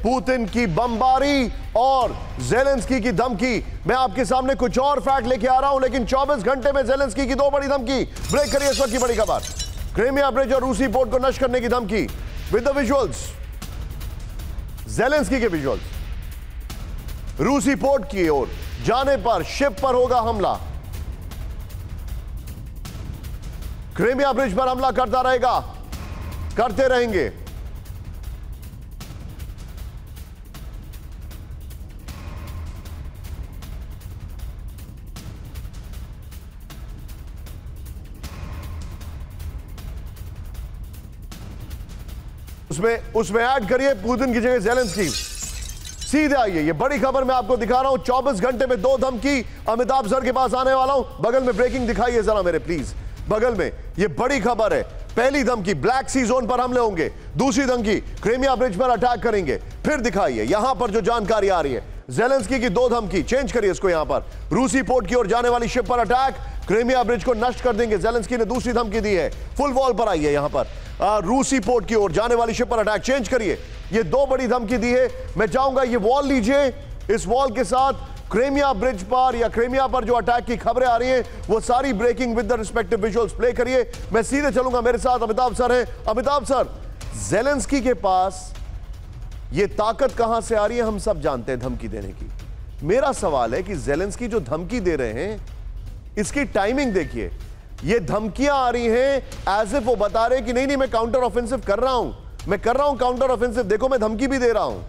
Putin की बमबारी और ज़ेलेंस्की की धमकी। मैं आपके सामने कुछ और फैक्ट लेके आ रहा हूं, लेकिन 24 घंटे में ज़ेलेंस्की की 2 बड़ी धमकी। ब्रेक करिए इस वक्त की बड़ी खबर। क्रीमिया ब्रिज और रूसी पोर्ट को नष्ट करने की धमकी विद द विजुअल्स। ज़ेलेंस्की के विजुअल्स। रूसी पोर्ट की ओर जाने पर शिप पर होगा हमला। क्रीमिया ब्रिज पर हमला करता रहेगा, करते रहेंगे। उसमें ऐड करिए पुतिन की जगह ज़ेलेंस्की। सीधे आइए, ये बड़ी खबर मैं आपको दिखा रहा हूं। 24 घंटे में 2 धमकी। अमिताभ सर के पास आने वाला हूं। बगल में ब्रेकिंग दिखाइए जरा मेरे प्लीज। बगल में ये बड़ी खबर है। पहली धमकी ब्लैक सी जोन पर हमले होंगे। दूसरी धमकी क्रीमिया ब्रिज पर अटैक करेंगे। फिर दिखाइए यहां पर जो जानकारी आ रही है। ज़ेलेंस्की की 2 धमकी, चेंज करिए इसको। यहां पर रूसी पोर्ट की ओर जाने वाली शिप पर अटैक, क्रीमिया ब्रिज को नष्ट कर देंगे। ज़ेलेंस्की ने दूसरी धमकी दी है। फुल वॉल पर आइए, यहां पर रूसी पोर्ट की ओर जाने वाली शिप पर अटैक, चेंज करिए। ये 2 बड़ी धमकी दी है। मैं चाहूंगा ये वॉल लीजिए। इस वॉल के साथ क्रीमिया ब्रिज पर या क्रीमिया पर जो अटैक की खबरें आ रही हैं वो सारी breaking with the respective visuals play करिए। मैं सीधे चलूंगा, मेरे साथ अमिताभ सर हैं। अमिताभ सर, ज़ेलेंस्की के पास ये ताकत कहां से आ रही है? हम सब जानते हैं धमकी देने की। मेरा सवाल है कि ज़ेलेंस्की जो धमकी दे रहे हैं इसकी टाइमिंग देखिए। ये धमकियां आ रही हैं एज इफ वो बता रहे हैं कि नहीं मैं काउंटर ऑफेंसिव कर रहा हूं, मैं कर रहा हूं काउंटर ऑफेंसिव, देखो मैं धमकी भी दे रहा हूं।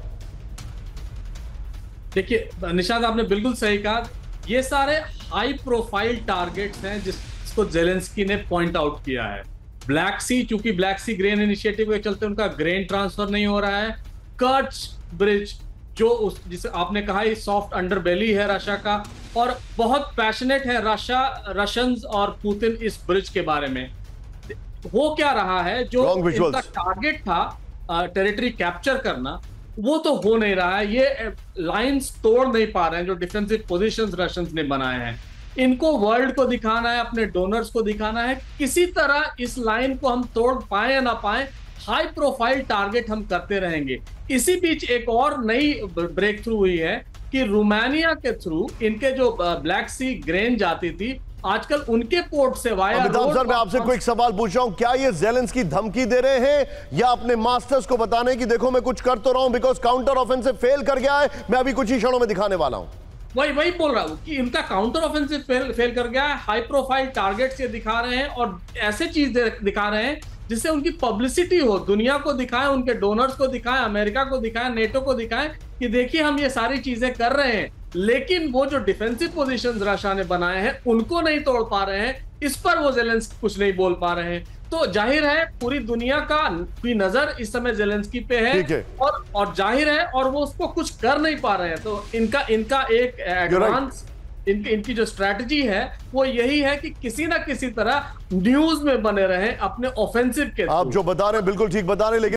देखिए निशांत, आपने बिल्कुल सही कहा। ये सारे हाई प्रोफाइल टारगेट्स हैं जिसको ज़ेलेंस्की ने पॉइंट आउट किया है। ब्लैक सी, चूंकि ब्लैक सी ग्रेन इनिशिएटिव के चलते उनका ग्रेन ट्रांसफर नहीं हो रहा है। कर्च ब्रिज जो जिसे आपने कहा ये सॉफ्ट अंडरबेली है रशिया का, और बहुत पैशनेट है रशियंस और पुतिन इस ब्रिज के बारे में। हो क्या रहा है, जो इनका टारगेट था टेरिटरी कैप्चर करना, वो तो हो नहीं रहा है। ये लाइंस तोड़ नहीं पा रहे हैं जो डिफेंसिव पोजीशंस रशियंस ने बनाए हैं। इनको वर्ल्ड को दिखाना है, अपने डोनर्स को दिखाना है, किसी तरह इस लाइन को हम तोड़ पाए या ना पाए, हाई प्रोफाइल टारगेट हम करते रहेंगे। इसी बीच एक और नई ब्रेक थ्रू हुई है कि रोमानिया के थ्रू इनके जो ब्लैक सी ग्रेन जाती थी, आजकल उनके पोर्ट से वाया अमिताभ सर, मैं आपसे कोई सवाल पूछ रहा हूं, क्या ये ज़ेलेंस्की धमकी दे रहे हैं या अपने मास्टर्स को बताने की देखो मैं कुछ कर तो रहा हूं, बिकॉज काउंटर ऑफेंसिव फेल कर गया है, मैं अभी कुछ ही क्षणों में दिखाने वाला हूं। वही बोल रहा हूं कि इनका काउंटर ऑफेंसिव फेल कर गया है। हाई प्रोफाइल टारगेट्स ये दिखा रहे हैं और ऐसे चीज दिखा रहे हैं जिससे उनकी पब्लिसिटी हो, दुनिया को दिखाएं, उनके डोनर्स को दिखाएं, अमेरिका को दिखाएं, नेटो को दिखाएं कि देखिए हम ये सारी चीजें कर रहे हैं। लेकिन वो जो डिफेंसिव पोजीशंस रशिया ने बनाए हैं उनको नहीं तोड़ पा रहे हैं। इस पर वो ज़ेलेंस्की कुछ नहीं बोल पा रहे हैं। तो जाहिर है पूरी दुनिया की नजर इस समय ज़ेलेंस्की पे है और जाहिर है और वो उसको कुछ कर नहीं पा रहे हैं। तो इनका एक एडवांस इनकी जो स्ट्रैटेजी है वो यही है कि किसी ना किसी तरह न्यूज में बने रहे अपने ऑफेंसिव के। आप जो बता रहे हैं बिल्कुल ठीक बता रहे हैं, लेकिन